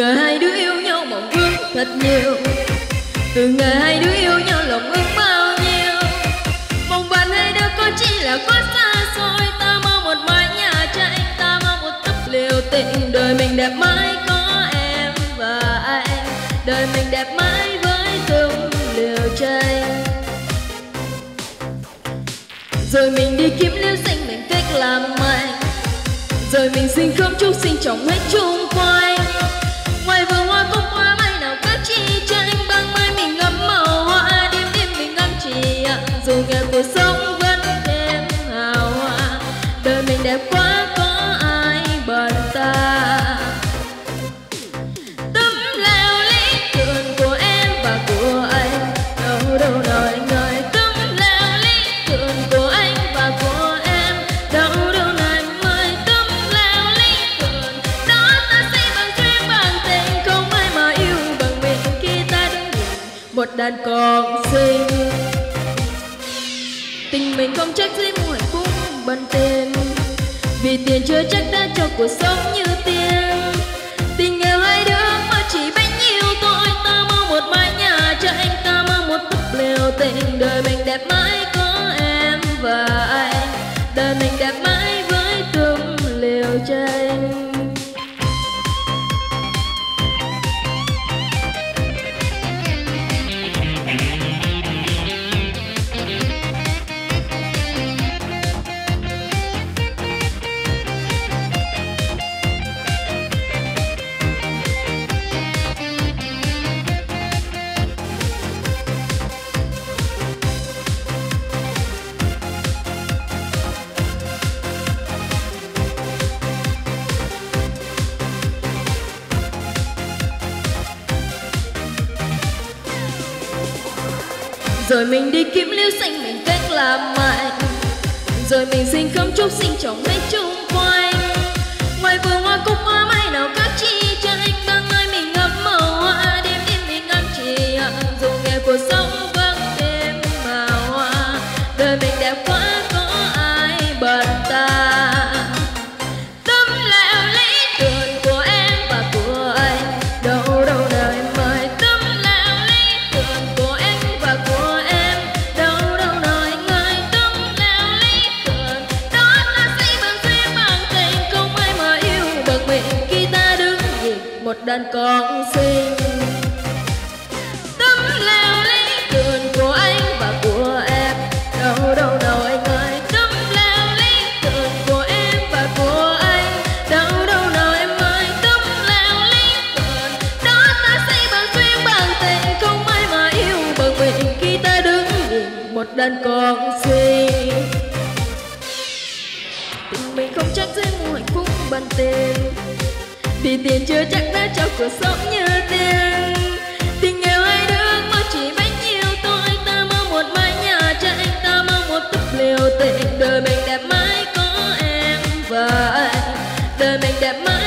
ngày hai đứa yêu nhau mộng ước thật nhiều, từ ngày hai đứa yêu nhau lòng ước bao nhiêu. Mong bạn hai đứa có chỉ là quá xa xôi, ta mơ một mái nhà tranh, ta mơ một túp lều tình. Đời mình đẹp mãi có em và anh, đời mình đẹp mãi với túp lều tranh. Rồi mình đi kiếm liễu xanh mình cách làm mạnh, rồi mình xin khóm trúc xin trồng hết chung quanh. Ngoài vườn hoa cúc hoa mai nào các chi tranh, băng mai mình ngắm màu hoa, đêm đêm mình ngắm chỉ dù nghèo cuộc sống vẫn thêm hào hoa. Đời mình đẹp quá có ai bận ta. Tấm leo lý tưởng của em và của anh, đâu đâu đâu anh ơi. Tấm leo lý tưởng của anh và của em, đâu đâu nào anh ơi. Tấm leo lý tưởng đó ta xây bằng duyên bằng tình, không ai mà yêu bằng mình khi ta đứng nhìn một đàn con xinh. Tình mình không trách dưới mùa hạnh phúc bần tiền, vì tiền chưa chắc đã cho cuộc sống như tiền. Tình nghèo hai đứa mà chỉ bấy nhiêu thôi, ta mơ một mái nhà tranh, ta mơ một túp lều tình. Đời mình đẹp mãi có em và anh, đời mình đẹp mãi với túp lều tranh. Rồi mình đi kiếm liễu xanh mình cách làm mạnh, rồi mình xin khóm trúc xin trồng hết chung quanh. Ngoài vườn hoa cúc hoa mai nào các chi tranh, băng mai mình ngắm màu hoa, đêm đêm mình ngắm chỉ dù nghèo cuộc sống vẫn thêm màu hoa. Đời mình đẹp quá có ai bận ta. Tấm leo lý tưởng của em và của anh, đâu đâu nào em ơi. Tấm leo lý tưởng của em và của em, đâu đâu nào anh ơi. Tấm leo lý tưởng đó ta xây bằng duyên bằng tình, không ai mà yêu bằng mình khi ta đứng nhìn một đàn con xinh. Tấm leo lý tưởng của anh và của em, đâu đâu nào anh ơi. Tấm leo lý tưởng của em và của anh, đâu đâu nào em ơi. Tấm leo lý tưởng đó ta xây bằng duyên bằng tình, không ai mà yêu bằng mình khi ta đứng nhìn một đàn con xinh. Tình mình không trách dưới mùa hạnh phúc bần tiền, vì tiền chưa chắc đã cho cuộc sống như tiền. Tình nghèo hai đứa mà chỉ bấy nhiêu thôi, ta mơ một mái nhà tranh, ta mơ một túp lều tình. Đời mình đẹp mãi có em và anh, đời mình đẹp mãi